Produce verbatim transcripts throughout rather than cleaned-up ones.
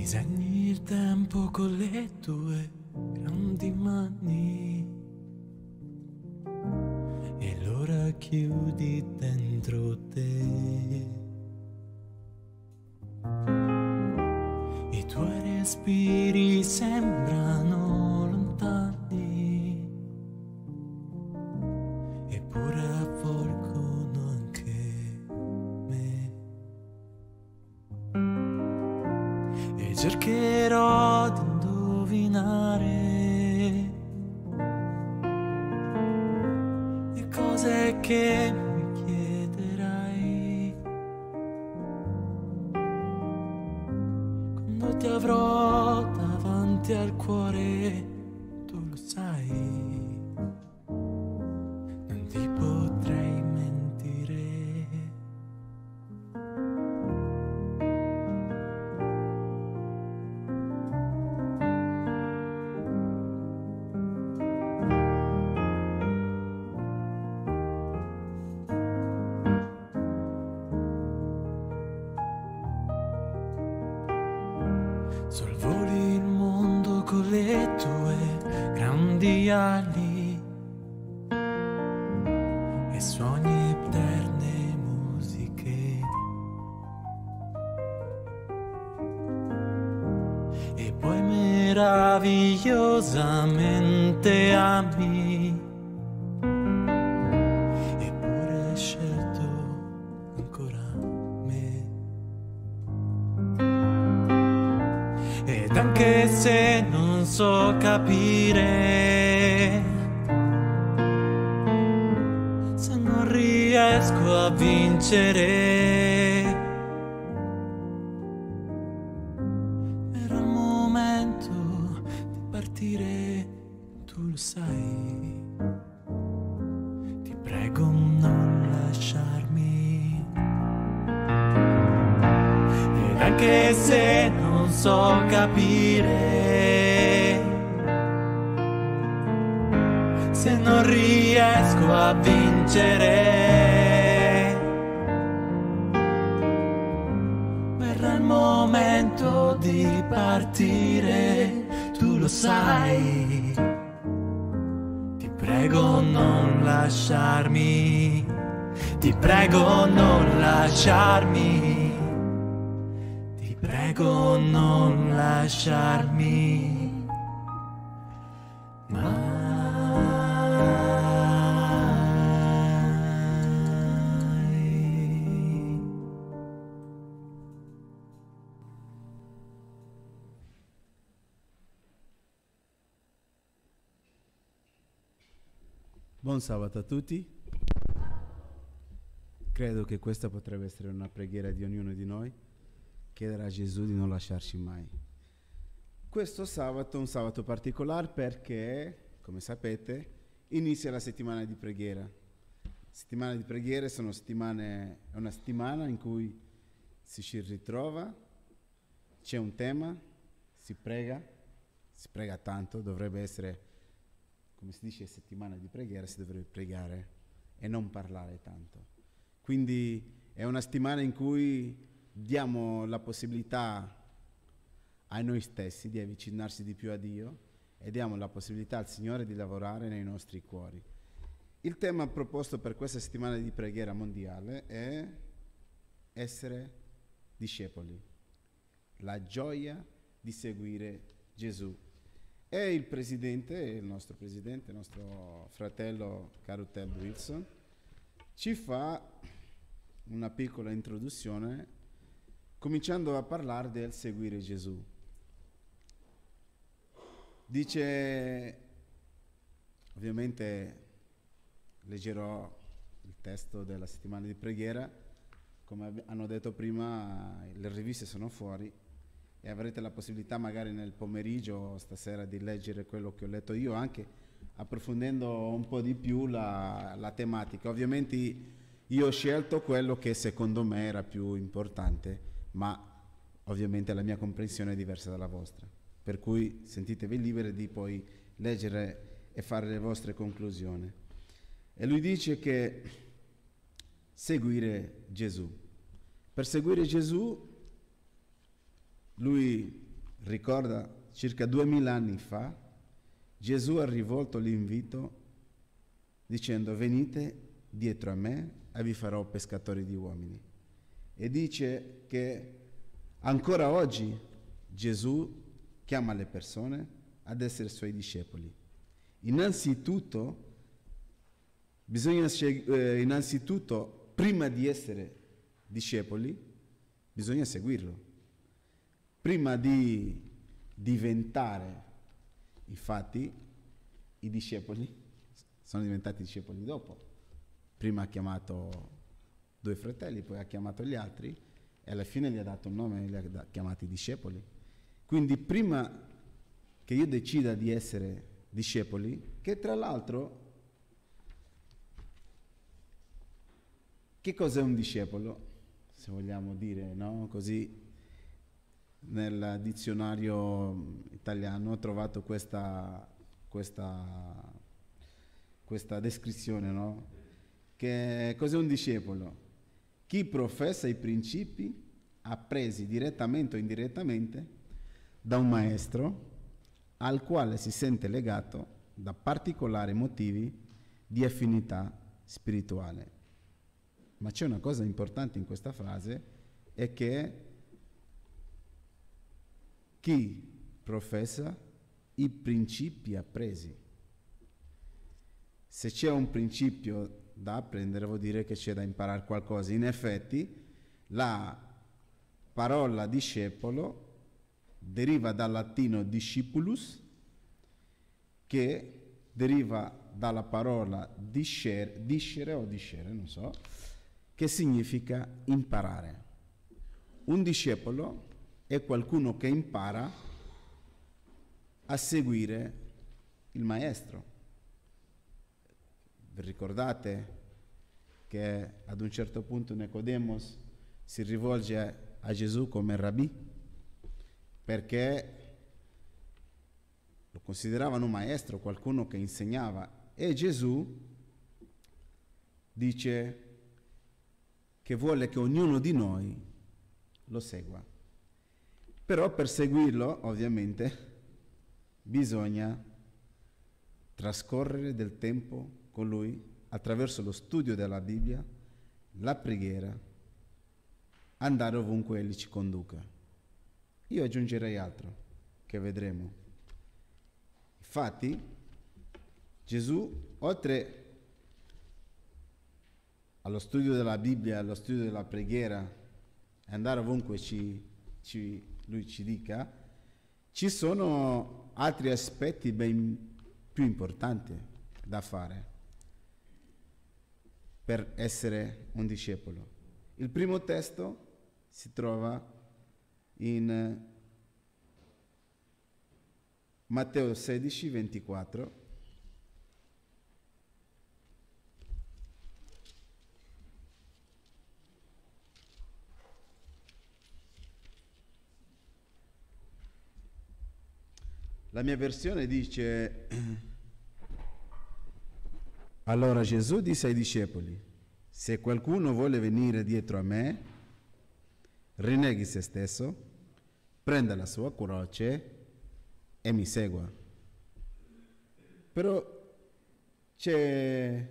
Disegni il tempo con le tue grandi mani e l'ora chiudi dentro te. I tuoi respiri sembrano lontani, eppure avvolgono anche me. E cercherò di indovinare le cose che mi chiederai quando ti avrò davanti al cuore. Tu lo sai, non ti potrei mentire. Sorvoli il mondo con le tue grandi ali e suoni eterne musiche, e poi meravigliosamente ami, eppure hai scelto ancora me. Ed anche se non so capire, se non riesco a vincere, verrà il momento di partire. Tu lo sai, ti prego non lasciarmi. Ed anche se non so capire, se non riesco a vincere, verrà il momento di partire. Tu lo sai, ti prego non lasciarmi, ti prego non lasciarmi, prego non lasciarmi mai. Buon sabato a tutti. Credo che questa potrebbe essere una preghiera di ognuno di noi. Chiedere a Gesù di non lasciarci mai. Questo sabato è un sabato particolare perché, come sapete, inizia la settimana di preghiera. Settimana di preghiere sono settimane, è una settimana in cui si ci ritrova, c'è un tema, si prega, si prega tanto, dovrebbe essere, come si dice, settimana di preghiera, si dovrebbe pregare e non parlare tanto. Quindi è una settimana in cui diamo la possibilità a noi stessi di avvicinarsi di più a Dio e diamo la possibilità al Signore di lavorare nei nostri cuori. Il tema proposto per questa settimana di preghiera mondiale è essere discepoli, la gioia di seguire Gesù. E il presidente, il nostro presidente, il nostro fratello caro Ted Wilson, ci fa una piccola introduzione cominciando a parlare del seguire Gesù. Dice, ovviamente leggerò il testo della settimana di preghiera, come hanno detto prima le riviste sono fuori e avrete la possibilità magari nel pomeriggio stasera di leggere quello che ho letto io, anche approfondendo un po' di più la, la tematica. Ovviamente io ho scelto quello che secondo me era più importante, ma ovviamente la mia comprensione è diversa dalla vostra, per cui sentitevi liberi di poi leggere e fare le vostre conclusioni. E lui dice che seguire Gesù, per seguire Gesù lui ricorda, circa duemila anni fa, Gesù ha rivolto l'invito dicendo: venite dietro a me e vi farò pescatori di uomini. E dice che ancora oggi Gesù chiama le persone ad essere suoi discepoli. Innanzitutto, bisogna eh, innanzitutto, prima di essere discepoli, bisogna seguirlo. Prima di diventare, infatti, i discepoli sono diventati discepoli dopo. Prima ha chiamato due fratelli, poi ha chiamato gli altri e alla fine gli ha dato un nome e li ha chiamati discepoli. Quindi prima che io decida di essere discepoli, che tra l'altro, che cos'è un discepolo? Se vogliamo dire, no? Così nel dizionario italiano ho trovato questa, questa, questa descrizione, no? Che cos'è un discepolo? Chi professa i principi appresi direttamente o indirettamente da un maestro al quale si sente legato da particolari motivi di affinità spirituale. Ma c'è una cosa importante in questa frase, è che chi professa i principi appresi. Se c'è un principio da apprendere vuol dire che c'è da imparare qualcosa. In effetti la parola discepolo deriva dal latino discipulus, che deriva dalla parola discere, discere o discere, non so, che significa imparare. Un discepolo è qualcuno che impara a seguire il maestro. Vi ricordate che ad un certo punto Nicodemos si rivolge a Gesù come rabbì, perché lo consideravano un maestro, qualcuno che insegnava, e Gesù dice che vuole che ognuno di noi lo segua. Però per seguirlo, ovviamente, bisogna trascorrere del tempo con lui attraverso lo studio della Bibbia, la preghiera, andare ovunque egli ci conduca. Io aggiungerei altro, che vedremo. Infatti, Gesù, oltre allo studio della Bibbia, allo studio della preghiera, e andare ovunque ci, ci, lui ci dica, ci sono altri aspetti ben più importanti da fare per essere un discepolo. Il primo testo si trova in Matteo sedici, ventiquattro. La mia versione dice: allora Gesù disse ai discepoli: se qualcuno vuole venire dietro a me, rinneghi se stesso, prenda la sua croce e mi segua. Però c'è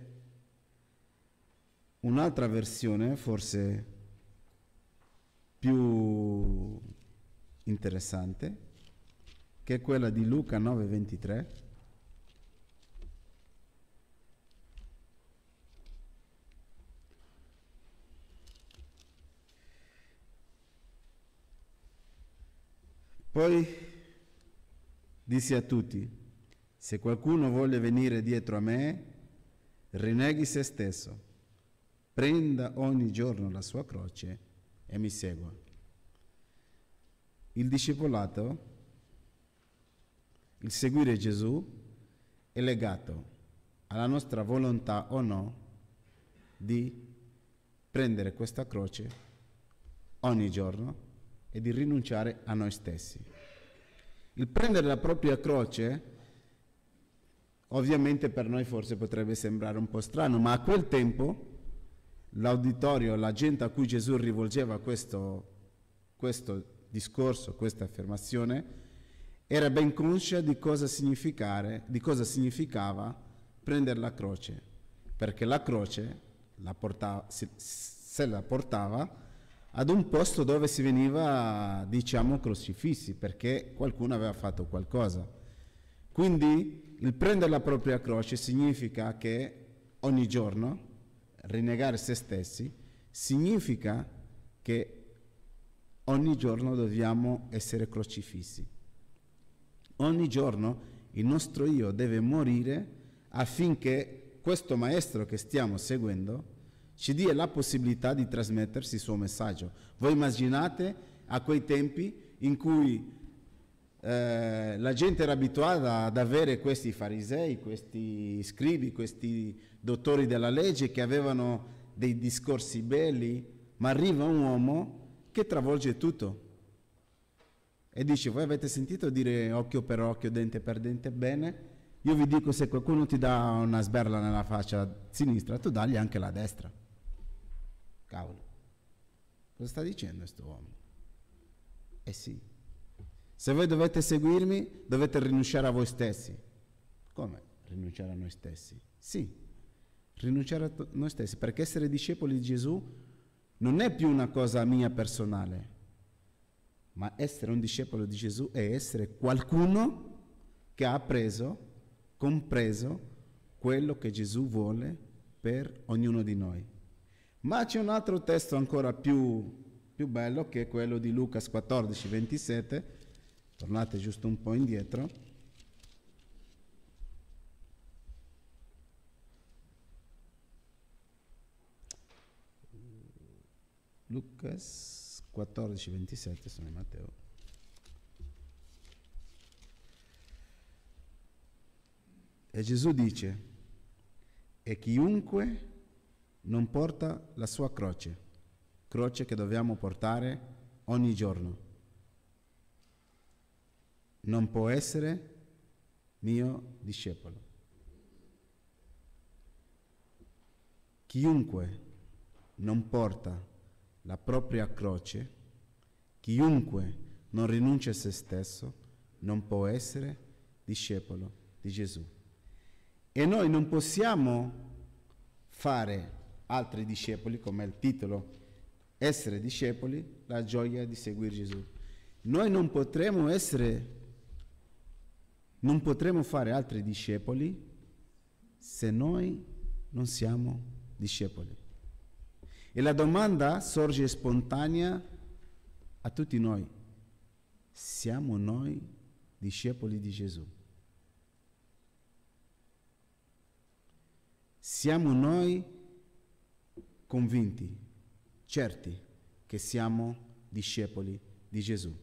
un'altra versione, forse più interessante, che è quella di Luca nove ventitré. Poi disse a tutti: se qualcuno vuole venire dietro a me, rinneghi se stesso, prenda ogni giorno la sua croce e mi segua. Il discepolato, il seguire Gesù, è legato alla nostra volontà o no di prendere questa croce ogni giorno e di rinunciare a noi stessi. Il prendere la propria croce, ovviamente per noi forse potrebbe sembrare un po' strano, ma a quel tempo l'auditorio, la gente a cui Gesù rivolgeva questo, questo discorso, questa affermazione, era ben conscia di cosa significare, di cosa significava prendere la croce, perché la croce la portava, se, se la portava ad un posto dove si veniva, diciamo, crocifissi, perché qualcuno aveva fatto qualcosa. Quindi il prendere la propria croce significa che ogni giorno rinnegare se stessi significa che ogni giorno dobbiamo essere crocifissi. Ogni giorno il nostro io deve morire affinché questo maestro che stiamo seguendo ci dia la possibilità di trasmettersi il suo messaggio. Voi immaginate a quei tempi in cui eh, la gente era abituata ad avere questi farisei, questi scribi, questi dottori della legge che avevano dei discorsi belli, ma arriva un uomo che travolge tutto e dice: voi avete sentito dire occhio per occhio, dente per dente? Bene, io vi dico, se qualcuno ti dà una sberla nella faccia sinistra, tu dagli anche la destra. Cavolo, cosa sta dicendo questo uomo? Eh sì, se voi dovete seguirmi dovete rinunciare a voi stessi. Come rinunciare a noi stessi? Sì, rinunciare a to- noi stessi, perché essere discepoli di Gesù non è più una cosa mia personale, ma essere un discepolo di Gesù è essere qualcuno che ha appreso, compreso quello che Gesù vuole per ognuno di noi. Ma c'è un altro testo ancora più, più bello, che è quello di Luca quattordici ventisette. Tornate giusto un po' indietro. Luca quattordici ventisette, sono in Matteo. E Gesù dice: e chiunque non porta la sua croce, croce che dobbiamo portare ogni giorno, non può essere mio discepolo. Chiunque non porta la propria croce, chiunque non rinuncia a se stesso, non può essere discepolo di Gesù. E noi non possiamo fare altri discepoli, come il titolo, essere discepoli, la gioia di seguire Gesù. Noi non potremo essere, non potremo fare altri discepoli se noi non siamo discepoli. E la domanda sorge spontanea a tutti noi: siamo noi discepoli di Gesù? Siamo noi convinti, certi che siamo discepoli di Gesù?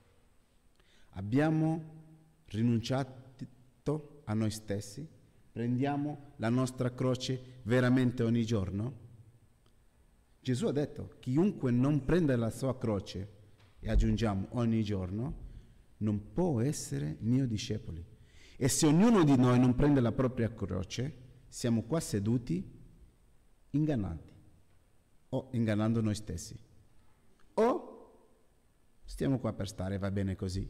Abbiamo rinunciato a noi stessi? Prendiamo la nostra croce veramente ogni giorno? Gesù ha detto: chiunque non prende la sua croce, e aggiungiamo ogni giorno, non può essere mio discepolo. E se ognuno di noi non prende la propria croce, siamo qua seduti ingannati, o ingannando noi stessi, o stiamo qua per stare, va bene così,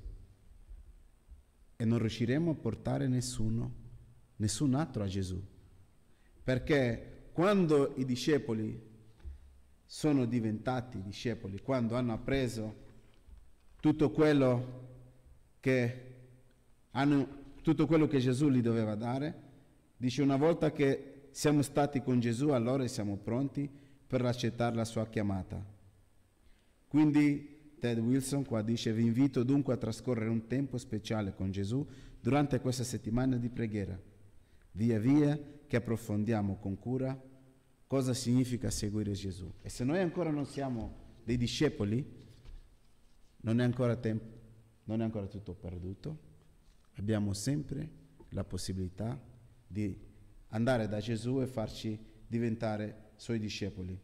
e non riusciremo a portare nessuno, nessun altro a Gesù. Perché quando i discepoli sono diventati discepoli, quando hanno appreso tutto quello che hanno, tutto quello che Gesù gli doveva dare, dice: una volta che siamo stati con Gesù, allora siamo pronti per accettare la sua chiamata. Quindi Ted Wilson qua dice: vi invito dunque a trascorrere un tempo speciale con Gesù durante questa settimana di preghiera, via via che approfondiamo con cura cosa significa seguire Gesù. E se noi ancora non siamo dei discepoli, non è ancora tempo, non è ancora tutto perduto. Abbiamo sempre la possibilità di andare da Gesù e farci diventare suoi discepoli.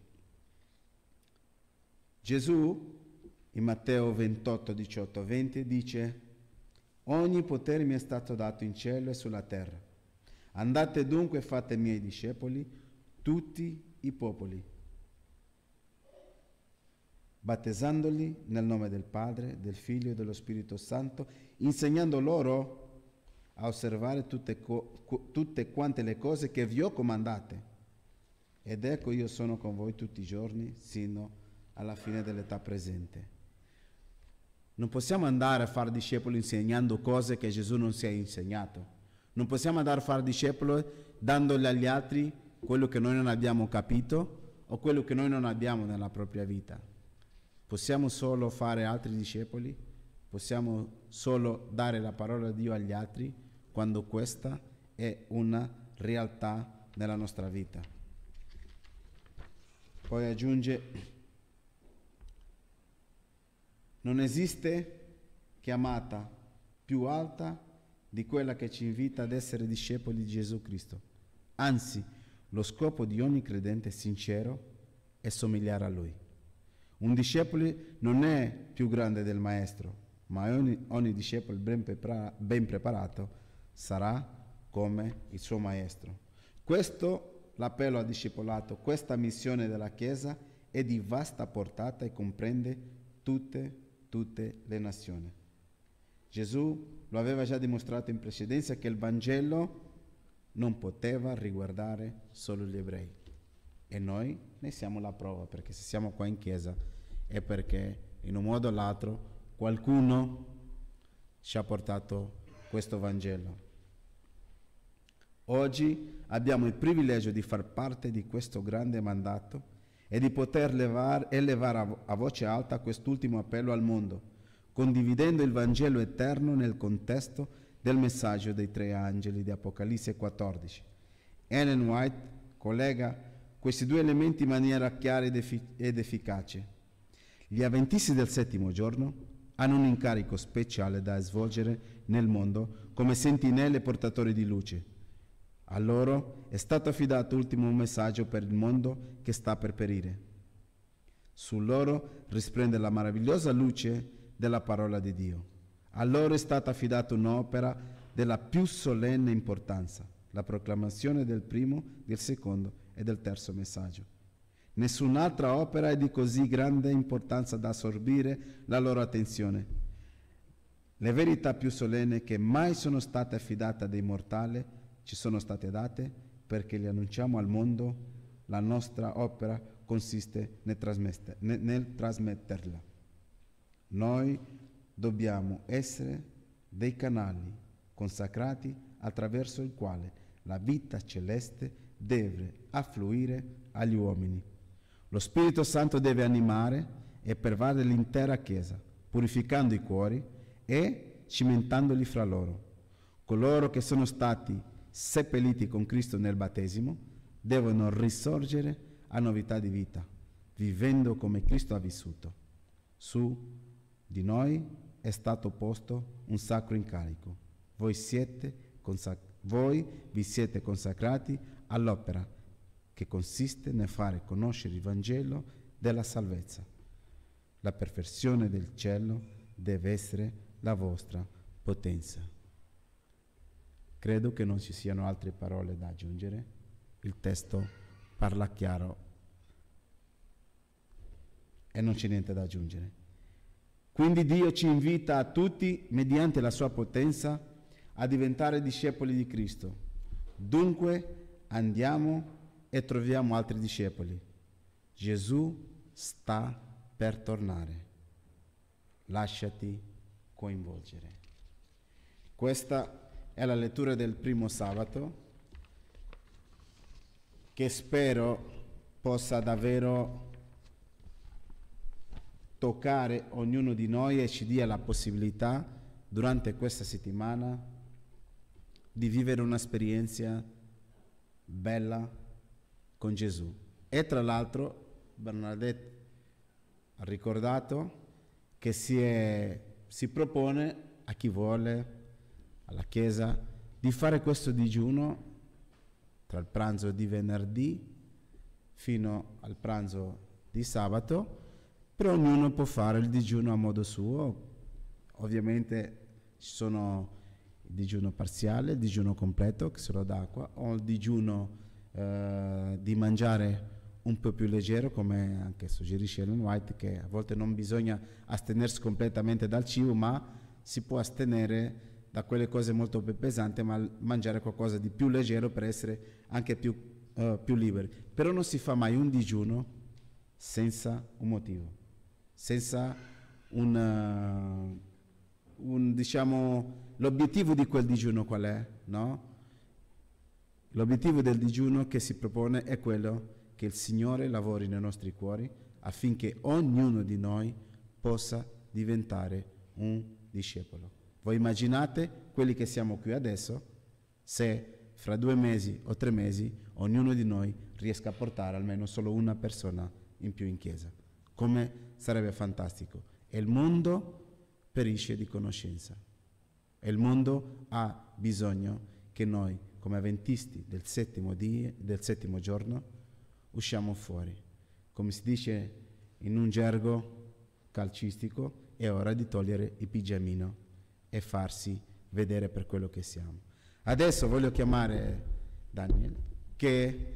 Gesù in Matteo ventotto, diciotto, venti dice: ogni potere mi è stato dato in cielo e sulla terra. Andate dunque e fate miei discepoli tutti i popoli, battezzandoli nel nome del Padre, del Figlio e dello Spirito Santo, insegnando loro a osservare tutte, co- tutte quante le cose che vi ho comandate. Ed ecco io sono con voi tutti i giorni, sino alla fine dell'età presente. Non possiamo andare a fare discepoli insegnando cose che Gesù non si è insegnato. Non possiamo andare a fare discepoli dandogli agli altri quello che noi non abbiamo capito o quello che noi non abbiamo nella propria vita. Possiamo solo fare altri discepoli, possiamo solo dare la parola di Dio agli altri quando questa è una realtà nella nostra vita. Poi aggiunge: non esiste chiamata più alta di quella che ci invita ad essere discepoli di Gesù Cristo. Anzi, lo scopo di ogni credente sincero è somigliare a Lui. Un discepolo non è più grande del maestro, ma ogni, ogni discepolo ben, prepara, ben preparato sarà come il suo maestro. Questo l'appello al discepolato, questa missione della Chiesa è di vasta portata e comprende tutte, tutte le nazioni. Gesù lo aveva già dimostrato in precedenza che il Vangelo non poteva riguardare solo gli ebrei. E noi ne siamo la prova, perché se siamo qua in chiesa è perché in un modo o l'altro qualcuno ci ha portato questo Vangelo. Oggi abbiamo il privilegio di far parte di questo grande mandato e di poter levar, elevare a, vo- a voce alta quest'ultimo appello al mondo, condividendo il Vangelo eterno nel contesto del messaggio dei tre angeli di Apocalisse quattordici. Ellen White collega questi due elementi in maniera chiara ed, effi- ed efficace. Gli avventisti del settimo giorno hanno un incarico speciale da svolgere nel mondo come sentinelle portatori di luce. A loro è stato affidato l'ultimo messaggio per il mondo che sta per perire. Su loro risplende la meravigliosa luce della parola di Dio. A loro è stata affidata un'opera della più solenne importanza, la proclamazione del primo, del secondo e del terzo messaggio. Nessun'altra opera è di così grande importanza da assorbire la loro attenzione. Le verità più solenni che mai sono state affidate a dei mortali ci sono state date perché le annunciamo al mondo. La nostra opera consiste nel, nel, nel trasmetterla. Noi dobbiamo essere dei canali consacrati attraverso il quale la vita celeste deve affluire agli uomini. Lo Spirito Santo deve animare e pervadere l'intera Chiesa, purificando i cuori e cimentandoli fra loro. Coloro che sono stati seppelliti con Cristo nel battesimo devono risorgere a novità di vita, vivendo come Cristo ha vissuto. Su di noi è stato posto un sacro incarico. Voi, siete consac- voi vi siete consacrati all'opera che consiste nel fare conoscere il Vangelo della salvezza. La perfezione del cielo deve essere la vostra potenza. Credo che non ci siano altre parole da aggiungere. Il testo parla chiaro e non c'è niente da aggiungere. Quindi Dio ci invita a tutti, mediante la sua potenza, a diventare discepoli di Cristo. Dunque andiamo e troviamo altri discepoli. Gesù sta per tornare. Lasciati coinvolgere. Questa è la lettura del primo sabato, che spero possa davvero toccare ognuno di noi e ci dia la possibilità durante questa settimana di vivere un'esperienza bella con Gesù. E tra l'altro Bernadette ha ricordato che si, è, si propone a chi vuole, alla Chiesa, di fare questo digiuno tra il pranzo di venerdì fino al pranzo di sabato, però ognuno può fare il digiuno a modo suo. Ovviamente ci sono il digiuno parziale, il digiuno completo, che solo d'acqua, o il digiuno eh, di mangiare un po' più leggero, come anche suggerisce Ellen White, che a volte non bisogna astenersi completamente dal cibo, ma si può astenere da quelle cose molto più pesanti, ma mangiare qualcosa di più leggero per essere anche più, uh, più liberi. Però non si fa mai un digiuno senza un motivo, senza un, uh, un diciamo, l'obiettivo di quel digiuno qual è, no? L'obiettivo del digiuno che si propone è quello che il Signore lavori nei nostri cuori affinché ognuno di noi possa diventare un discepolo. Voi immaginate quelli che siamo qui adesso, se fra due mesi o tre mesi ognuno di noi riesca a portare almeno solo una persona in più in chiesa. Come sarebbe fantastico. E il mondo perisce di conoscenza. E il mondo ha bisogno che noi, come avventisti del settimo, die, del settimo giorno, usciamo fuori. Come si dice in un gergo calcistico, è ora di togliere il pigiamino e farsi vedere per quello che siamo. Adesso voglio chiamare Daniel, che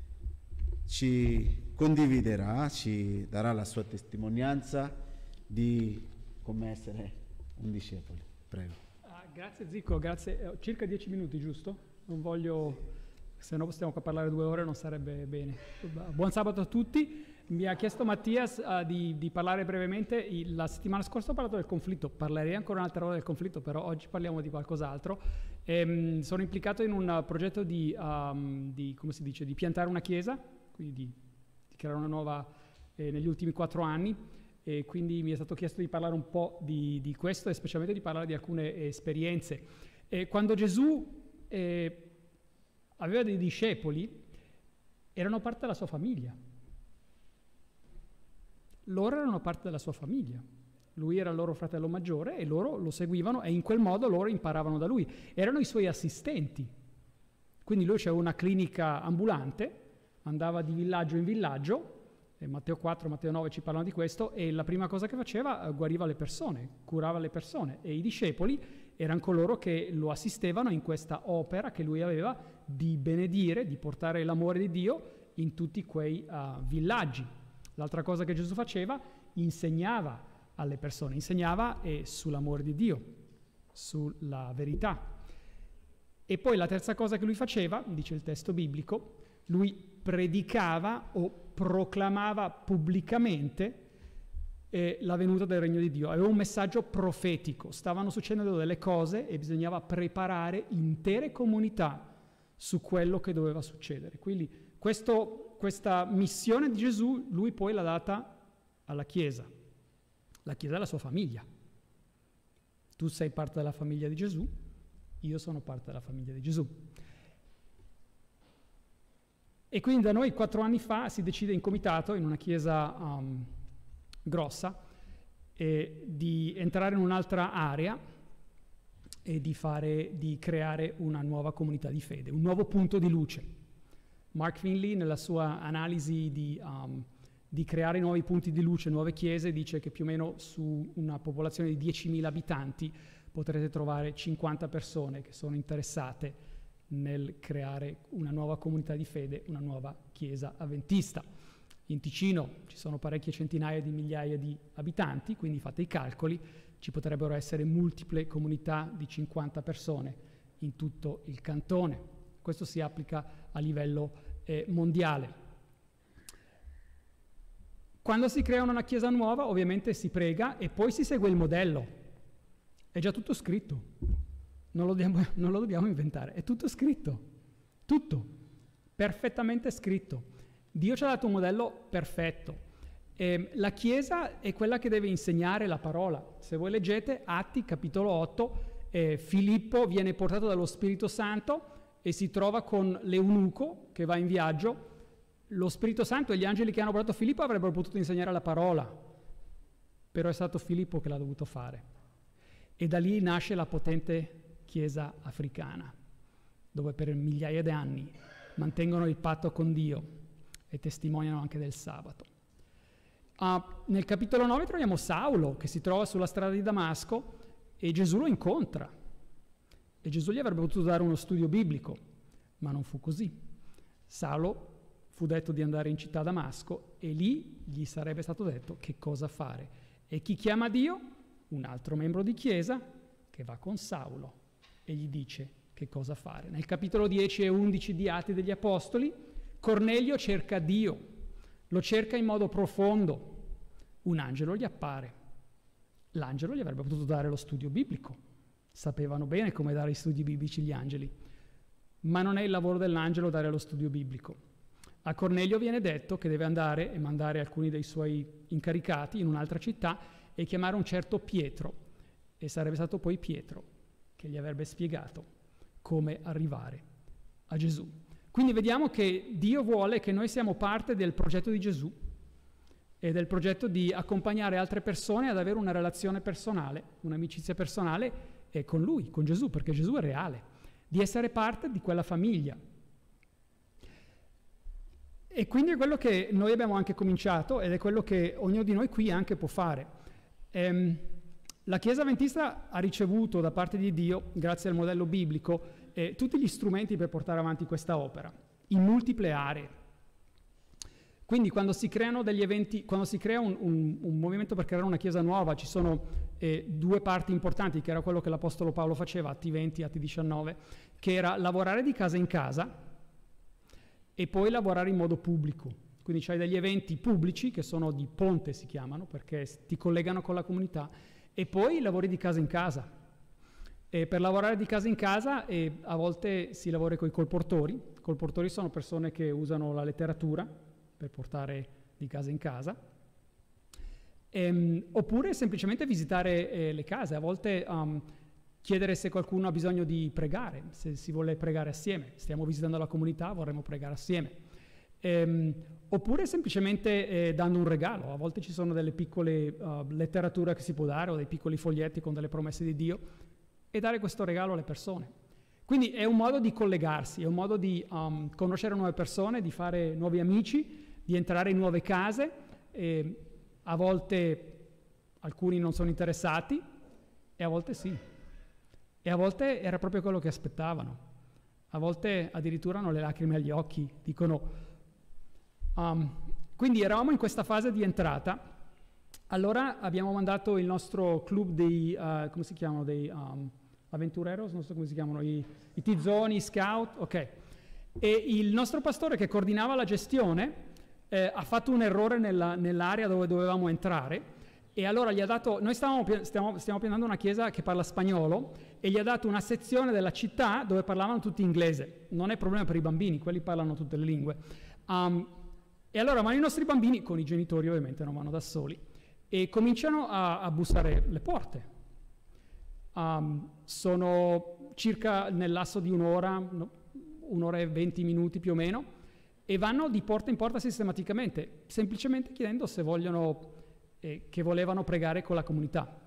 ci condividerà, ci darà la sua testimonianza di come essere un discepolo. Prego. Ah, grazie Zico, grazie. Ho circa dieci minuti, giusto? Non voglio, se no stiamo qua a parlare due ore, non sarebbe bene. Buon sabato a tutti. Mi ha chiesto Mattias uh, di, di parlare brevemente. Il, la settimana scorsa ho parlato del conflitto, parlerei ancora un'altra ora del conflitto, però oggi parliamo di qualcos'altro. Ehm, sono implicato in un uh, progetto di, um, di, come si dice, di piantare una chiesa, quindi di, di creare una nuova eh, negli ultimi quattro anni, e quindi mi è stato chiesto di parlare un po' di, di questo e specialmente di parlare di alcune eh, esperienze. E quando Gesù eh, aveva dei discepoli, erano parte della sua famiglia. Loro erano parte della sua famiglia. Lui era il loro fratello maggiore e loro lo seguivano e in quel modo loro imparavano da lui. Erano i suoi assistenti. Quindi lui c'era una clinica ambulante, andava di villaggio in villaggio, e Matteo quattro, Matteo nove ci parlano di questo, e la prima cosa che faceva, guariva le persone, curava le persone, e i discepoli erano coloro che lo assistevano in questa opera che lui aveva di benedire, di portare l'amore di Dio in tutti quei uh, villaggi. L'altra cosa che Gesù faceva, insegnava alle persone, insegnava eh, sull'amore di Dio, sulla verità. E poi la terza cosa che lui faceva, dice il testo biblico, lui predicava o proclamava pubblicamente eh, la venuta del regno di Dio. Aveva un messaggio profetico, stavano succedendo delle cose e bisognava preparare intere comunità su quello che doveva succedere. Quindi questo... Questa missione di Gesù, lui poi l'ha data alla Chiesa. La Chiesa è la sua famiglia. Tu sei parte della famiglia di Gesù, io sono parte della famiglia di Gesù. E quindi da noi quattro anni fa si decide in comitato, in una chiesa um, grossa, eh, di entrare in un'altra area e di, fare, di creare una nuova comunità di fede, un nuovo punto di luce. Mark Finley, nella sua analisi di, um, di creare nuovi punti di luce, nuove chiese, dice che più o meno su una popolazione di diecimila abitanti potrete trovare cinquanta persone che sono interessate nel creare una nuova comunità di fede, una nuova chiesa avventista. In Ticino ci sono parecchie centinaia di migliaia di abitanti, quindi fate i calcoli, ci potrebbero essere multiple comunità di cinquanta persone in tutto il cantone. Questo si applica a livello eh, mondiale. Quando si crea una chiesa nuova, ovviamente si prega e poi si segue il modello. È già tutto scritto. Non lo, dobbiamo, non lo dobbiamo inventare. È tutto scritto. Tutto. Perfettamente scritto. Dio ci ha dato un modello perfetto. Eh, la Chiesa è quella che deve insegnare la parola. Se voi leggete Atti, capitolo otto, eh, Filippo viene portato dallo Spirito Santo e si trova con l'eunuco che va in viaggio. Lo Spirito Santo e gli angeli che hanno portato Filippo avrebbero potuto insegnare la parola, però è stato Filippo che l'ha dovuto fare. E da lì nasce la potente Chiesa africana, dove per migliaia di anni mantengono il patto con Dio e testimoniano anche del sabato. Uh, nel capitolo nove troviamo Saulo che si trova sulla strada di Damasco e Gesù lo incontra. E Gesù gli avrebbe potuto dare uno studio biblico, ma non fu così. Saulo fu detto di andare in città Damasco e lì gli sarebbe stato detto che cosa fare. E chi chiama Dio? Un altro membro di chiesa che va con Saulo e gli dice che cosa fare. Nel capitolo dieci e undici di Atti degli Apostoli, Cornelio cerca Dio, lo cerca in modo profondo. Un angelo gli appare. L'angelo gli avrebbe potuto dare lo studio biblico. Sapevano bene come dare i studi biblici gli angeli. Ma non è il lavoro dell'angelo dare lo studio biblico. A Cornelio viene detto che deve andare e mandare alcuni dei suoi incaricati in un'altra città e chiamare un certo Pietro. E sarebbe stato poi Pietro che gli avrebbe spiegato come arrivare a Gesù. Quindi vediamo che Dio vuole che noi siamo parte del progetto di Gesù e del progetto di accompagnare altre persone ad avere una relazione personale, un'amicizia personale e con Lui, con Gesù, perché Gesù è reale, di essere parte di quella famiglia. E quindi è quello che noi abbiamo anche cominciato ed è quello che ognuno di noi qui anche può fare. Ehm, la Chiesa Adventista ha ricevuto da parte di Dio, grazie al modello biblico, eh, tutti gli strumenti per portare avanti questa opera, in multiple aree. Quindi quando si creano degli eventi, quando si crea un, un, un movimento per creare una chiesa nuova, ci sono eh, due parti importanti, che era quello che l'Apostolo Paolo faceva, Atti venti, Atti diciannove, che era lavorare di casa in casa e poi lavorare in modo pubblico. Quindi c'hai degli eventi pubblici, che sono di ponte si chiamano, perché ti collegano con la comunità, e poi lavori di casa in casa. E per lavorare di casa in casa eh, a volte si lavora con i colportori. I colportori sono persone che usano la letteratura per portare di casa in casa, ehm, oppure semplicemente visitare eh, le case, a volte um, chiedere se qualcuno ha bisogno di pregare, se si vuole pregare assieme, stiamo visitando la comunità, vorremmo pregare assieme, ehm, oppure semplicemente eh, dando un regalo. A volte ci sono delle piccole uh, letterature che si può dare o dei piccoli foglietti con delle promesse di Dio e dare questo regalo alle persone. Quindi è un modo di collegarsi, è un modo di um, conoscere nuove persone, di fare nuovi amici, di entrare in nuove case. E a volte alcuni non sono interessati e a volte sì. E a volte era proprio quello che aspettavano. A volte addirittura hanno le lacrime agli occhi, dicono. Um, quindi eravamo in questa fase di entrata. Allora abbiamo mandato il nostro club dei, uh, come si chiamano, dei um, avventureros, non so come si chiamano, i, i tizzoni, i scout, ok. E il nostro pastore che coordinava la gestione eh, ha fatto un errore nella, nell'area dove dovevamo entrare e allora gli ha dato, noi stavamo, stiamo, stiamo pianando una chiesa che parla spagnolo e gli ha dato una sezione della città dove parlavano tutti inglese. Non è problema per i bambini, quelli parlano tutte le lingue. Um, e allora vanno i nostri bambini, con i genitori ovviamente, non vanno da soli, e cominciano a, a bussare le porte. Um, sono circa nel lasso di un'ora, no, un'ora e venti minuti più o meno, e vanno di porta in porta sistematicamente, semplicemente chiedendo se vogliono, eh, che volevano pregare con la comunità.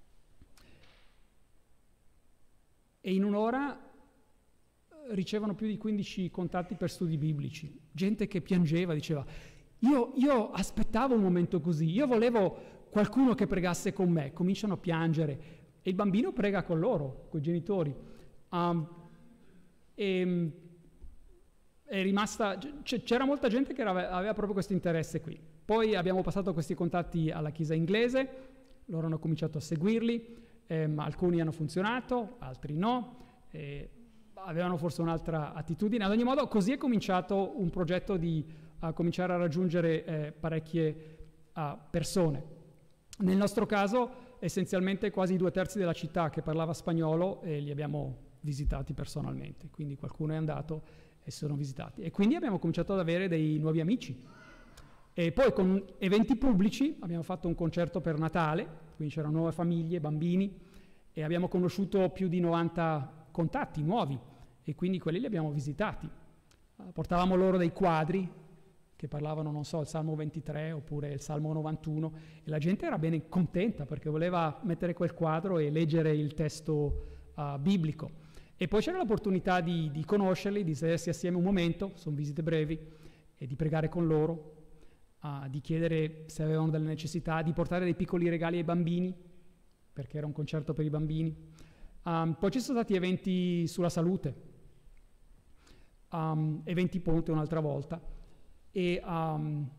E in un'ora ricevono più di quindici contatti per studi biblici, gente che piangeva, diceva io, io aspettavo un momento così, io volevo qualcuno che pregasse con me, cominciano a piangere e il bambino prega con loro, con i genitori. Um, e, è rimasta, c- c'era molta gente che era, aveva proprio questo interesse qui. Poi abbiamo passato questi contatti alla chiesa inglese, loro hanno cominciato a seguirli, ehm, alcuni hanno funzionato, altri no, eh, avevano forse un'altra attitudine. Ad ogni modo così è cominciato un progetto di uh, cominciare a raggiungere eh, parecchie uh, persone. Nel nostro caso essenzialmente quasi due terzi della città che parlava spagnolo e li abbiamo visitati personalmente, quindi qualcuno è andato e si sono visitati e quindi abbiamo cominciato ad avere dei nuovi amici e poi con eventi pubblici abbiamo fatto un concerto per Natale, quindi c'erano nuove famiglie, bambini e abbiamo conosciuto più di novanta contatti nuovi e quindi quelli li abbiamo visitati. Portavamo loro dei quadri che parlavano, non so, il Salmo ventitré oppure il Salmo novantuno e la gente era bene contenta perché voleva mettere quel quadro e leggere il testo uh, biblico. E poi c'era l'opportunità di, di conoscerli, di sedersi assieme un momento, sono visite brevi, e di pregare con loro, uh, di chiedere se avevano delle necessità, di portare dei piccoli regali ai bambini, perché era un concerto per i bambini. Um, poi ci sono stati eventi sulla salute, um, eventi ponte un'altra volta. e um,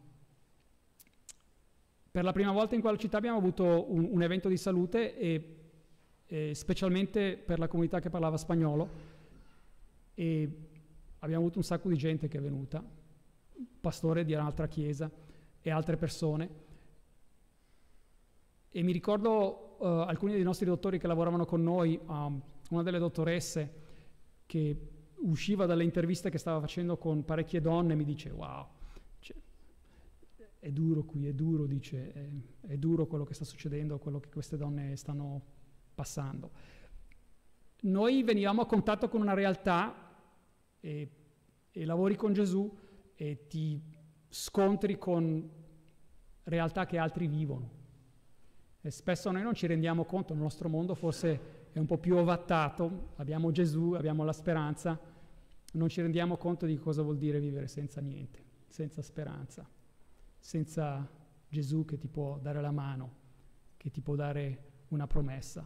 per la prima volta in quella città abbiamo avuto un, un evento di salute e, e specialmente per la comunità che parlava spagnolo, e abbiamo avuto un sacco di gente che è venuta, pastore di un'altra chiesa e altre persone. E mi ricordo uh, alcuni dei nostri dottori che lavoravano con noi, um, una delle dottoresse che usciva dalle interviste che stava facendo con parecchie donne mi dice: wow, cioè, è duro qui, è duro, dice, è, è duro quello che sta succedendo, quello che queste donne stanno passando. Noi venivamo a contatto con una realtà e, e lavori con Gesù e ti scontri con realtà che altri vivono. E spesso noi non ci rendiamo conto, il nostro mondo forse è un po' più ovattato, abbiamo Gesù, abbiamo la speranza, non ci rendiamo conto di cosa vuol dire vivere senza niente, senza speranza, senza Gesù che ti può dare la mano, che ti può dare una promessa.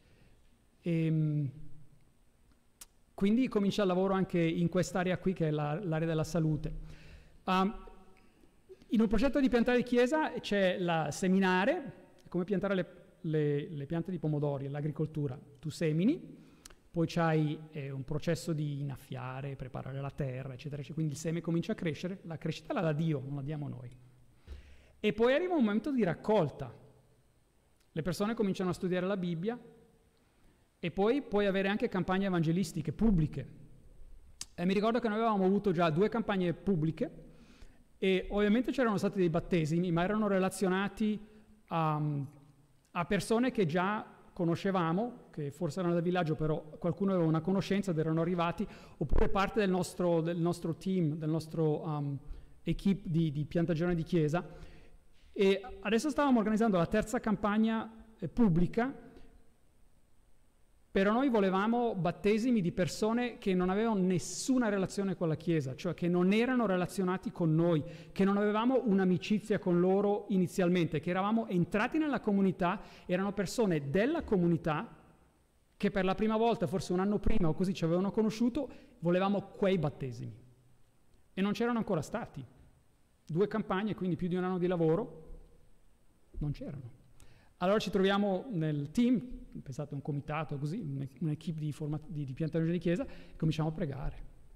E quindi comincia il lavoro anche in quest'area qui, che è la, l'area della salute. Um, in un progetto di piantare chiesa c'è la seminare, come piantare le, le, le piante di pomodori, l'agricoltura. Tu semini, poi c'hai eh, un processo di innaffiare, preparare la terra, eccetera, eccetera. Quindi il seme comincia a crescere, la crescita la dà Dio, non la diamo noi. E poi arriva un momento di raccolta. Le persone cominciano a studiare la Bibbia e poi puoi avere anche campagne evangelistiche pubbliche. E mi ricordo che noi avevamo avuto già due campagne pubbliche e ovviamente c'erano stati dei battesimi, ma erano relazionati a, a persone che già conoscevamo, che forse erano del villaggio, però qualcuno aveva una conoscenza ed erano arrivati, oppure parte del nostro, del nostro team, del nostro um, equipe di, di piantagione di chiesa. E adesso stavamo organizzando la terza campagna eh, pubblica. Però noi volevamo battesimi di persone che non avevano nessuna relazione con la Chiesa, cioè che non erano relazionati con noi, che non avevamo un'amicizia con loro inizialmente, che eravamo entrati nella comunità, erano persone della comunità che per la prima volta, forse un anno prima o così, ci avevano conosciuto, volevamo quei battesimi. E non c'erano ancora stati. Due campagne, quindi più di un anno di lavoro, non c'erano. Allora ci troviamo nel team, pensate un comitato così, un'equipe di, format- di, di piantagione di chiesa, e cominciamo a pregare.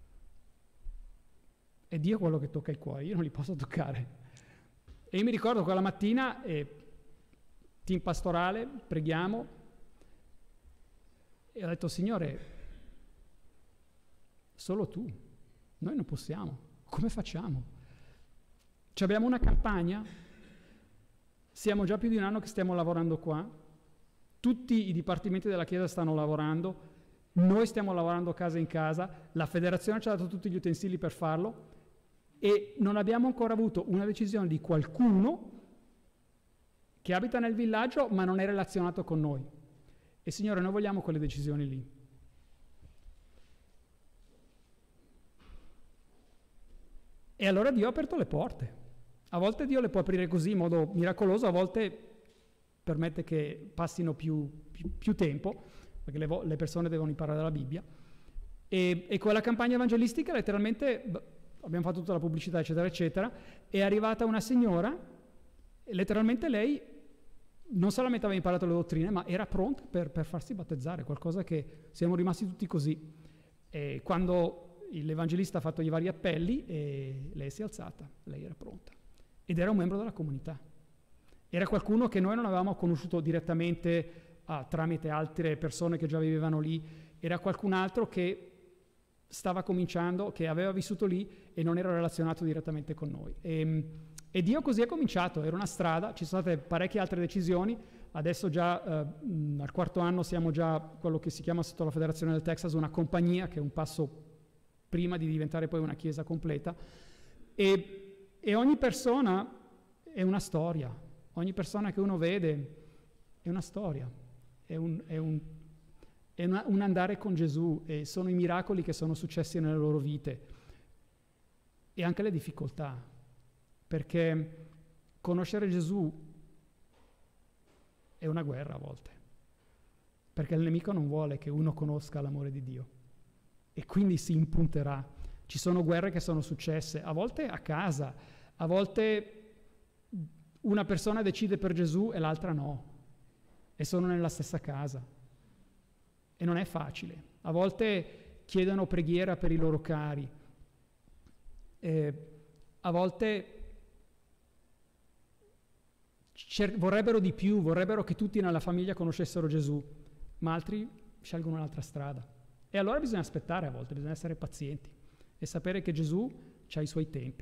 E Dio è quello che tocca il cuore, io non li posso toccare. E io mi ricordo quella mattina, eh, team pastorale, preghiamo, e ho detto: Signore, solo tu, noi non possiamo, come facciamo? Ci abbiamo una campagna? Siamo già più di un anno che stiamo lavorando qua, tutti i dipartimenti della Chiesa stanno lavorando, noi stiamo lavorando casa in casa, la federazione ci ha dato tutti gli utensili per farlo e non abbiamo ancora avuto una decisione di qualcuno che abita nel villaggio ma non è relazionato con noi. E Signore, noi vogliamo quelle decisioni lì. E allora Dio ha aperto le porte. A volte Dio le può aprire così in modo miracoloso, a volte permette che passino più, più, più tempo, perché le, vo- le persone devono imparare la Bibbia. E, e con la campagna evangelistica letteralmente beh, abbiamo fatto tutta la pubblicità, eccetera, eccetera, è arrivata una signora, e letteralmente lei non solamente aveva imparato le dottrine, ma era pronta per, per farsi battezzare, qualcosa che siamo rimasti tutti così. E quando l'evangelista ha fatto i vari appelli, e lei si è alzata, lei era pronta. Ed era un membro della comunità. Era qualcuno che noi non avevamo conosciuto direttamente ah, tramite altre persone che già vivevano lì. Era qualcun altro che stava cominciando, che aveva vissuto lì e non era relazionato direttamente con noi. E, e Dio così ha cominciato. Era una strada, ci sono state parecchie altre decisioni. Adesso già eh, mh, al quarto anno siamo già quello che si chiama sotto la Federazione del Texas una compagnia, che è un passo prima di diventare poi una chiesa completa. E E ogni persona è una storia, ogni persona che uno vede è una storia, è un, è un, è una, un andare con Gesù, e sono i miracoli che sono successi nelle loro vite e anche le difficoltà, perché conoscere Gesù è una guerra a volte, perché il nemico non vuole che uno conosca l'amore di Dio e quindi si impunterà Ci sono guerre che sono successe, a volte a casa, a volte una persona decide per Gesù e l'altra no, e sono nella stessa casa. E non è facile. A volte chiedono preghiera per i loro cari, e a volte cer- vorrebbero di più, vorrebbero che tutti nella famiglia conoscessero Gesù, ma altri scelgono un'altra strada. E allora bisogna aspettare a volte, bisogna essere pazienti e sapere che Gesù ha i suoi tempi.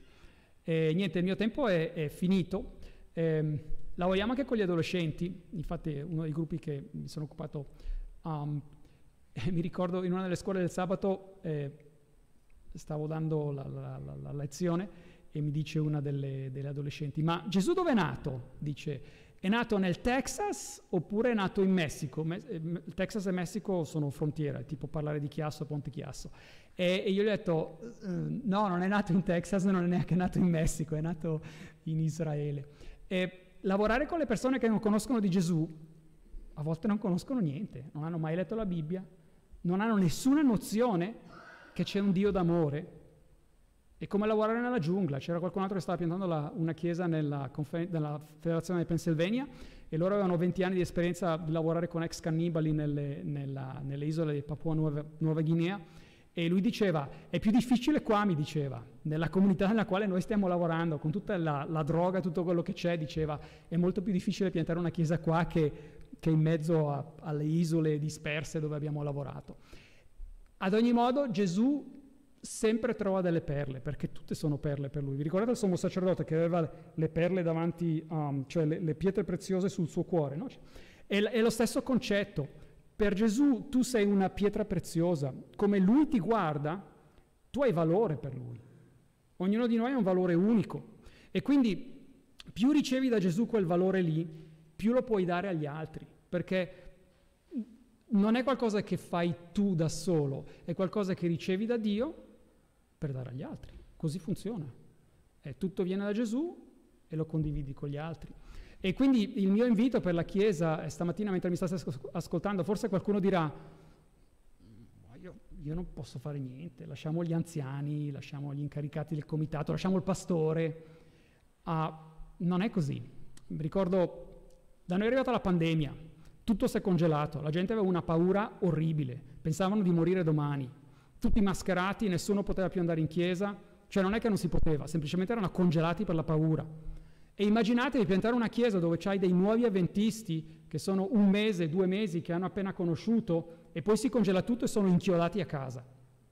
E niente, il mio tempo è, è finito. Eh, lavoriamo anche con gli adolescenti, infatti è uno dei gruppi che mi sono occupato. Um, eh, mi ricordo in una delle scuole del sabato eh, stavo dando la, la, la, la lezione e mi dice una delle, delle adolescenti: ma Gesù dove è nato? Dice: è nato nel Texas oppure è nato in Messico? Me- il Texas e Messico sono frontiera, tipo parlare di Chiasso, Ponte Chiasso. E, e io gli ho detto: no, non è nato in Texas, non è neanche nato in Messico, è nato in Israele. E lavorare con le persone che non conoscono di Gesù, a volte non conoscono niente, non hanno mai letto la Bibbia, non hanno nessuna nozione che c'è un Dio d'amore. È come lavorare nella giungla. C'era qualcun altro che stava piantando la, una chiesa nella, confer- nella Federazione di Pennsylvania, e loro avevano venti anni di esperienza di lavorare con ex cannibali nelle, nella, nelle isole di Papua Nuova, Nuova Guinea. E lui diceva: è più difficile qua, mi diceva, nella comunità nella quale noi stiamo lavorando, con tutta la, la droga, tutto quello che c'è, diceva, è molto più difficile piantare una chiesa qua che, che in mezzo a, alle isole disperse dove abbiamo lavorato. Ad ogni modo, Gesù sempre trova delle perle, perché tutte sono perle per lui. Vi ricordate il sommo sacerdote che aveva le perle davanti, um, cioè le, le pietre preziose sul suo cuore, no? È, è lo stesso concetto. Per Gesù tu sei una pietra preziosa, come lui ti guarda, tu hai valore per lui. Ognuno di noi ha un valore unico, e quindi più ricevi da Gesù quel valore lì, più lo puoi dare agli altri, perché non è qualcosa che fai tu da solo, è qualcosa che ricevi da Dio per dare agli altri. Così funziona. E tutto viene da Gesù e lo condividi con gli altri. E quindi il mio invito per la Chiesa, stamattina mentre mi state ascoltando, forse qualcuno dirà: ma io, io non posso fare niente, lasciamo gli anziani, lasciamo gli incaricati del comitato, lasciamo il pastore. Uh, non è così. Mi ricordo, da noi è arrivata la pandemia, tutto si è congelato, la gente aveva una paura orribile, pensavano di morire domani, tutti mascherati, nessuno poteva più andare in chiesa, cioè non è che non si poteva, semplicemente erano congelati per la paura. E immaginate di piantare una chiesa dove c'hai dei nuovi avventisti che sono un mese, due mesi, che hanno appena conosciuto, e poi si congela tutto e sono inchiodati a casa.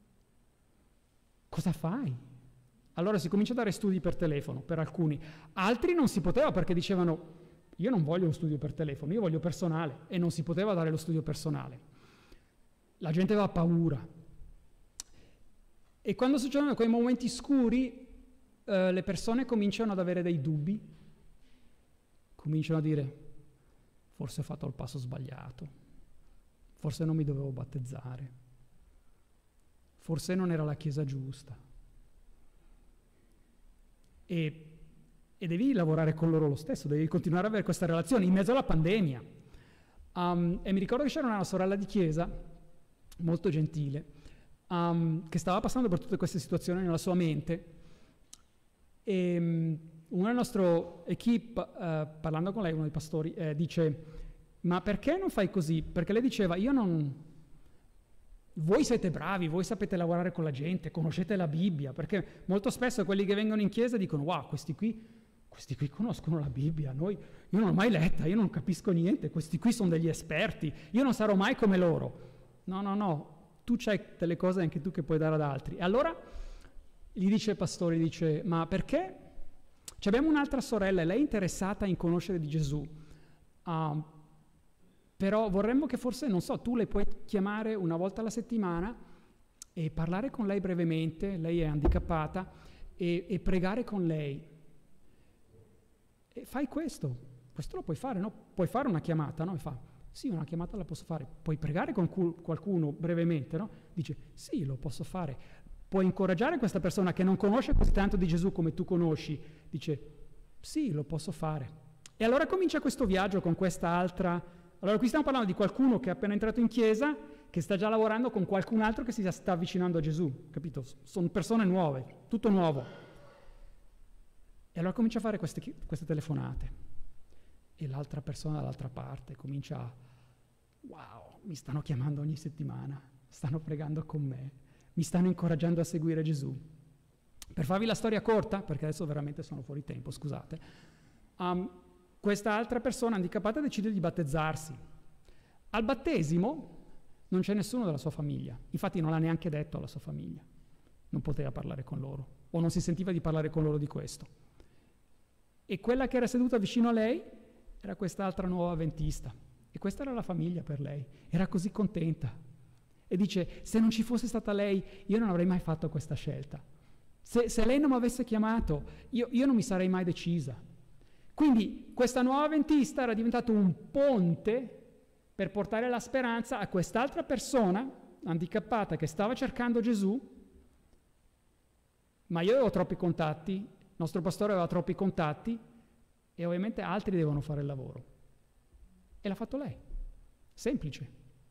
Cosa fai? Allora si comincia a dare studi per telefono, per alcuni. Altri non si poteva, perché dicevano: io non voglio uno studio per telefono, io voglio personale, e non si poteva dare lo studio personale. La gente aveva paura. E quando succedono quei momenti scuri, Uh, le persone cominciano ad avere dei dubbi, cominciano a dire: forse ho fatto il passo sbagliato, forse non mi dovevo battezzare, forse non era la chiesa giusta. E, e devi lavorare con loro lo stesso, devi continuare ad avere questa relazione in mezzo alla pandemia. Um, e mi ricordo che c'era una sorella di chiesa, molto gentile, um, che stava passando per tutte queste situazioni nella sua mente. E um, una nostra equipe, uh, parlando con lei, uno dei pastori, eh, dice: ma perché non fai così? Perché lei diceva: io non... voi siete bravi, voi sapete lavorare con la gente, conoscete la Bibbia, perché molto spesso quelli che vengono in chiesa dicono: wow, questi qui, questi qui conoscono la Bibbia, noi, io non l'ho mai letta, io non capisco niente, questi qui sono degli esperti, io non sarò mai come loro. No, no, no, tu c'hai delle cose anche tu che puoi dare ad altri. E allora gli dice il pastore, dice: ma perché? Ci abbiamo un'altra sorella e lei è interessata in conoscere di Gesù, uh, però vorremmo che forse, non so, tu le puoi chiamare una volta alla settimana e parlare con lei brevemente, lei è handicappata, e, e pregare con lei. E fai questo, questo lo puoi fare, no? Puoi fare una chiamata, no? E fa: sì, una chiamata la posso fare. Puoi pregare con qualcuno brevemente, no? Dice: sì, lo posso fare. Puoi incoraggiare questa persona che non conosce così tanto di Gesù come tu conosci, dice: sì, lo posso fare. E allora comincia questo viaggio con questa altra. Allora qui stiamo parlando di qualcuno che è appena entrato in chiesa, che sta già lavorando con qualcun altro che si sta avvicinando a Gesù, capito? Sono persone nuove, tutto nuovo. E allora comincia a fare queste, queste telefonate. E l'altra persona dall'altra parte comincia a, wow, mi stanno chiamando ogni settimana, stanno pregando con me, mi stanno incoraggiando a seguire Gesù. Per farvi la storia corta, perché adesso veramente sono fuori tempo, scusate, um, questa altra persona handicappata decide di battezzarsi. Al battesimo non c'è nessuno della sua famiglia, infatti non l'ha neanche detto alla sua famiglia, non poteva parlare con loro, o non si sentiva di parlare con loro di questo. E quella che era seduta vicino a lei era quest'altra nuova avventista, e questa era la famiglia per lei, era così contenta. E dice, se non ci fosse stata lei, io non avrei mai fatto questa scelta. Se, se lei non mi avesse chiamato, io, io non mi sarei mai decisa. Quindi questa nuova avventista era diventato un ponte per portare la speranza a quest'altra persona handicappata che stava cercando Gesù, ma io avevo troppi contatti, il nostro pastore aveva troppi contatti e ovviamente altri devono fare il lavoro. E l'ha fatto lei. Semplice.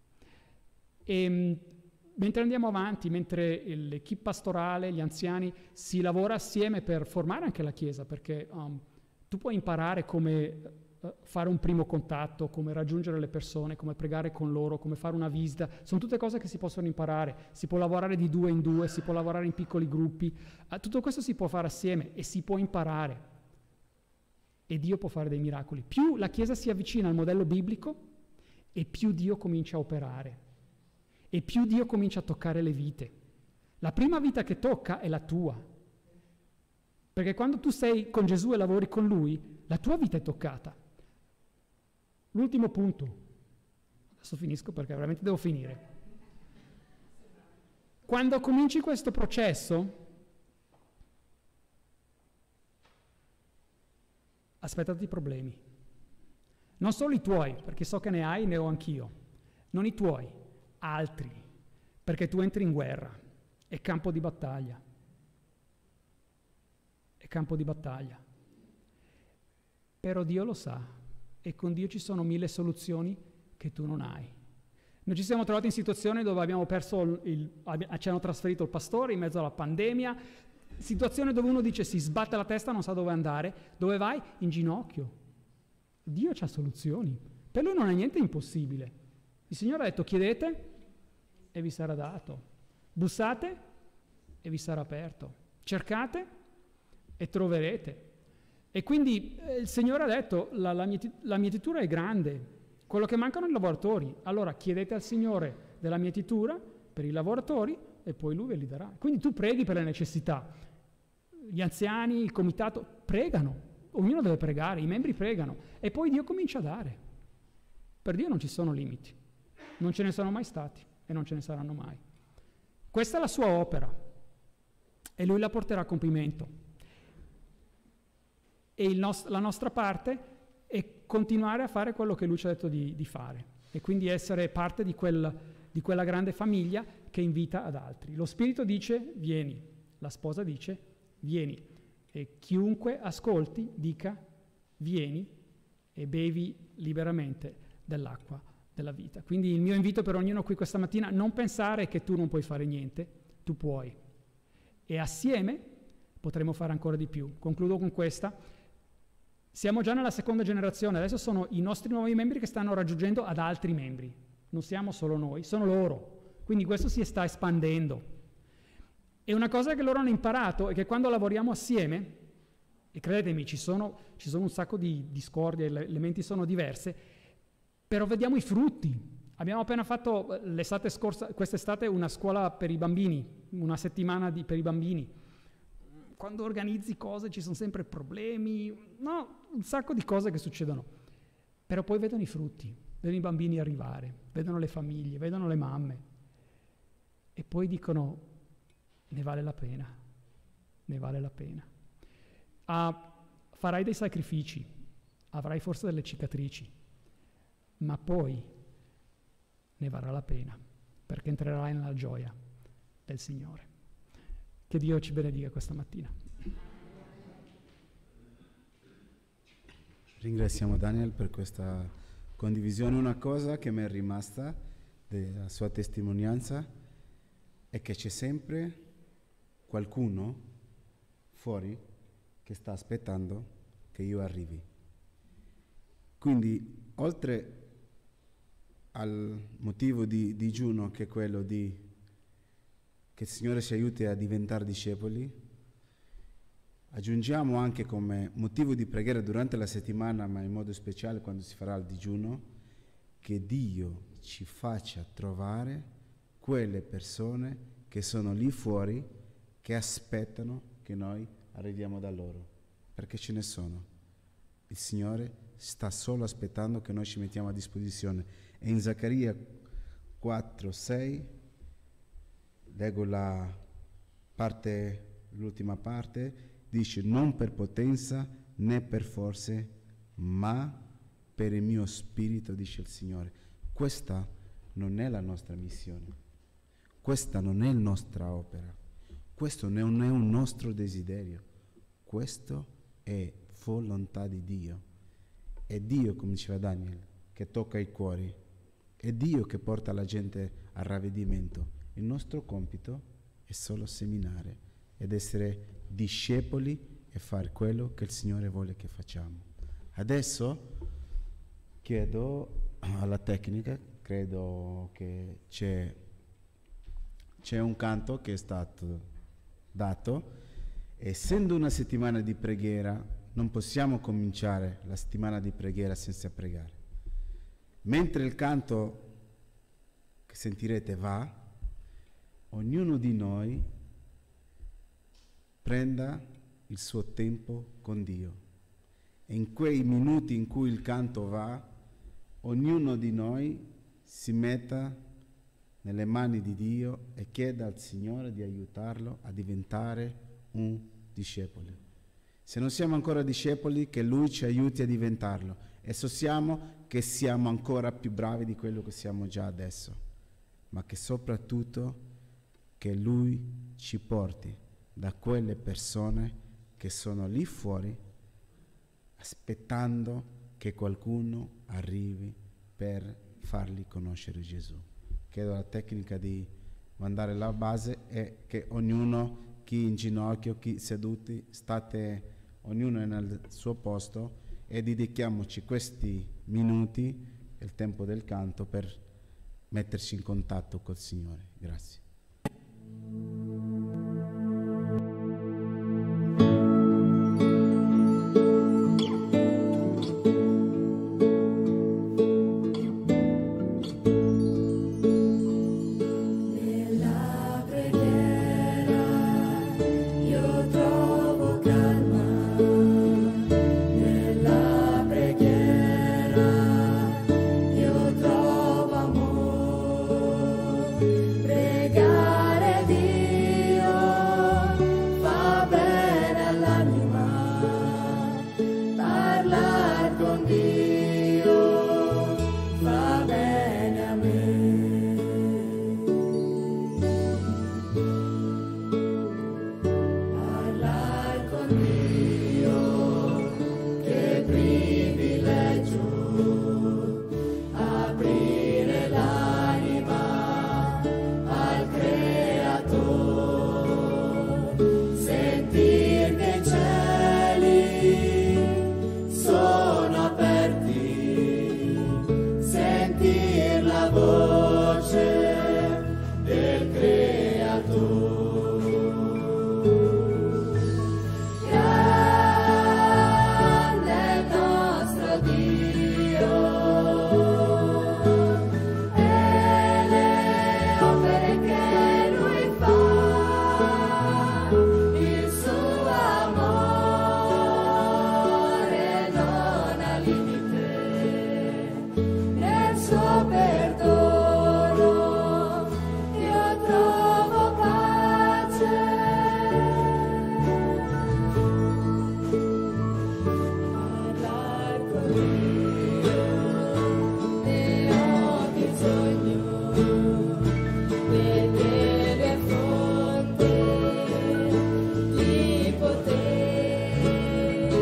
E mentre andiamo avanti, mentre l'equipe pastorale, gli anziani, si lavora assieme per formare anche la Chiesa, perché um, tu puoi imparare come fare un primo contatto, come raggiungere le persone, come pregare con loro, come fare una visita, sono tutte cose che si possono imparare, si può lavorare di due in due, si può lavorare in piccoli gruppi, eh, tutto questo si può fare assieme e si può imparare e Dio può fare dei miracoli. Più la Chiesa si avvicina al modello biblico e più Dio comincia a operare e più Dio comincia a toccare le vite. La prima vita che tocca è la tua, perché quando tu sei con Gesù e lavori con Lui, la tua vita è toccata. L'ultimo punto, adesso finisco perché veramente devo finire. Quando cominci questo processo, aspettati problemi. Non solo i tuoi, perché so che ne hai, ne ho anch'io. Non i tuoi, altri, perché tu entri in guerra, è campo di battaglia. È campo di battaglia. Però Dio lo sa. E con Dio ci sono mille soluzioni che tu non hai. Noi ci siamo trovati in situazioni dove abbiamo perso, il, il, ci hanno trasferito il pastore in mezzo alla pandemia, situazione dove uno dice si sbatte la testa, non sa dove andare, dove vai? In ginocchio. Dio ha soluzioni, per Lui non è niente impossibile. Il Signore ha detto chiedete e vi sarà dato, bussate e vi sarà aperto, cercate e troverete. E quindi eh, il Signore ha detto la, la, mieti- la mietitura è grande, quello che mancano i lavoratori, allora chiedete al Signore della mietitura per i lavoratori e poi Lui ve li darà. Quindi tu preghi per le necessità, gli anziani, il comitato pregano, ognuno deve pregare, i membri pregano e poi Dio comincia a dare. Per Dio non ci sono limiti, non ce ne sono mai stati e non ce ne saranno mai. Questa è la sua opera e Lui la porterà a compimento. E il nost- la nostra parte è continuare a fare quello che Lui ci ha detto di, di fare e quindi essere parte di, quel, di quella grande famiglia che invita ad altri. Lo Spirito dice vieni, la sposa dice vieni e chiunque ascolti dica vieni e bevi liberamente dell'acqua della vita. Quindi il mio invito per ognuno qui questa mattina, non pensare che tu non puoi fare niente, tu puoi e assieme potremo fare ancora di più. Concludo con questa. Siamo già nella seconda generazione, adesso sono i nostri nuovi membri che stanno raggiungendo ad altri membri, non siamo solo noi, sono loro, quindi questo si sta espandendo. E una cosa che loro hanno imparato è che quando lavoriamo assieme, e credetemi ci sono, ci sono un sacco di discordie, le, le menti sono diverse, però vediamo i frutti. Abbiamo appena fatto l'estate scorsa, quest'estate una scuola per i bambini, una settimana di, per i bambini. Quando organizzi cose ci sono sempre problemi, no, un sacco di cose che succedono, però poi vedono i frutti, vedono i bambini arrivare, vedono le famiglie, vedono le mamme e poi dicono ne vale la pena, ne vale la pena. Ah, farai dei sacrifici, avrai forse delle cicatrici, ma poi ne varrà la pena perché entrerai nella gioia del Signore. Che Dio ci benedica questa mattina. Ringraziamo Daniel per questa condivisione. Una cosa che mi è rimasta della sua testimonianza è che c'è sempre qualcuno fuori che sta aspettando che io arrivi. Quindi, oltre al motivo di digiuno, che è quello di che il Signore ci aiuti a diventare discepoli, aggiungiamo anche come motivo di preghiera durante la settimana, ma in modo speciale quando si farà il digiuno, che Dio ci faccia trovare quelle persone che sono lì fuori, che aspettano che noi arriviamo da loro, perché ce ne sono. Il Signore sta solo aspettando che noi ci mettiamo a disposizione. E in Zaccaria quattro sei, leggo la parte, l'ultima parte, dice: non per potenza né per forze, ma per il mio spirito, dice il Signore. Questa non è la nostra missione, questa non è la nostra opera, questo non è un nostro desiderio, questo è volontà di Dio. È Dio, come diceva Daniel, che tocca i cuori, è Dio che porta la gente al ravvedimento. Il nostro compito è solo seminare ed essere discepoli e fare quello che il Signore vuole che facciamo. Adesso chiedo alla tecnica, credo che c'è, c'è un canto che è stato dato. Essendo una settimana di preghiera, non possiamo cominciare la settimana di preghiera senza pregare. Mentre il canto che sentirete va, ognuno di noi prenda il suo tempo con Dio. E in quei minuti in cui il canto va, ognuno di noi si metta nelle mani di Dio e chieda al Signore di aiutarlo a diventare un discepolo. Se non siamo ancora discepoli, che Lui ci aiuti a diventarlo. E so siamo che siamo ancora più bravi di quello che siamo già adesso, ma che soprattutto che Lui ci porti da quelle persone che sono lì fuori aspettando che qualcuno arrivi per farli conoscere Gesù. Chiedo alla tecnica di mandare la base e che ognuno, chi in ginocchio, chi seduti, state ognuno nel suo posto e dedichiamoci questi minuti, il tempo del canto, per metterci in contatto col Signore. Grazie.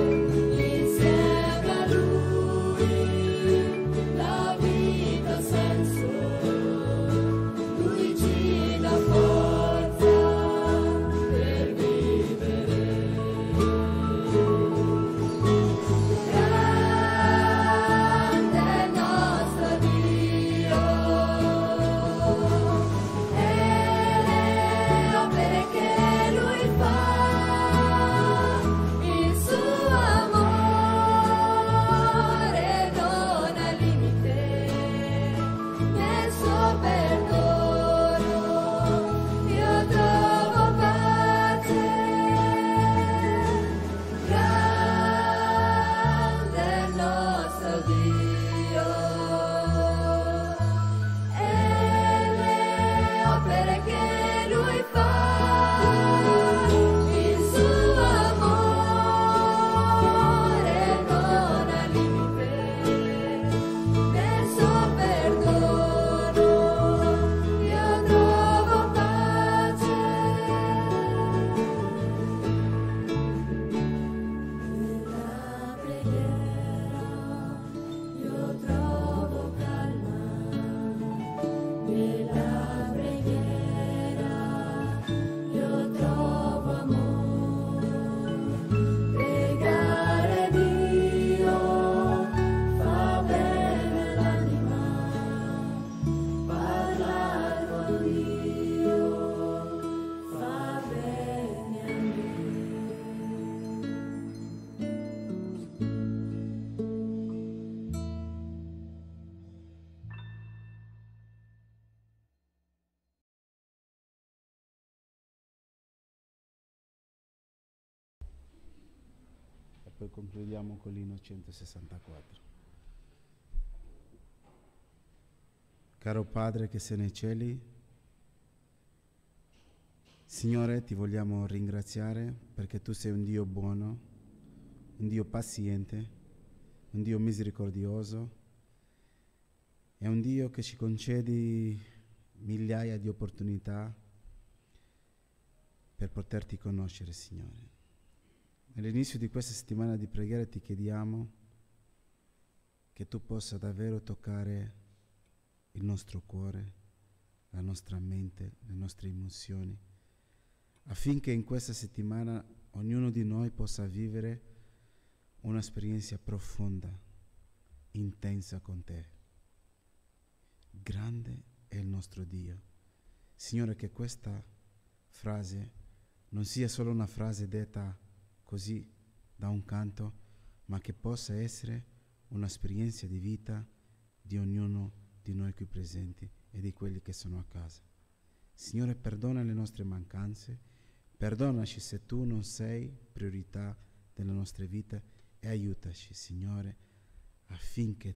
Insieme a Lui la vita sempre poi concludiamo con l'inno centosessantaquattro. Caro Padre che sei nei cieli, Signore, ti vogliamo ringraziare perché tu sei un Dio buono, un Dio paziente, un Dio misericordioso, è un Dio che ci concedi migliaia di opportunità per poterti conoscere, Signore. All'inizio di questa settimana di preghiera ti chiediamo che tu possa davvero toccare il nostro cuore, la nostra mente, le nostre emozioni, affinché in questa settimana ognuno di noi possa vivere un'esperienza profonda, intensa con te. Grande è il nostro Dio. Signore, che questa frase non sia solo una frase detta così da un canto, ma che possa essere un'esperienza di vita di ognuno di noi qui presenti e di quelli che sono a casa. Signore, perdona le nostre mancanze, perdonaci se tu non sei priorità delle nostre vite e aiutaci, Signore, affinché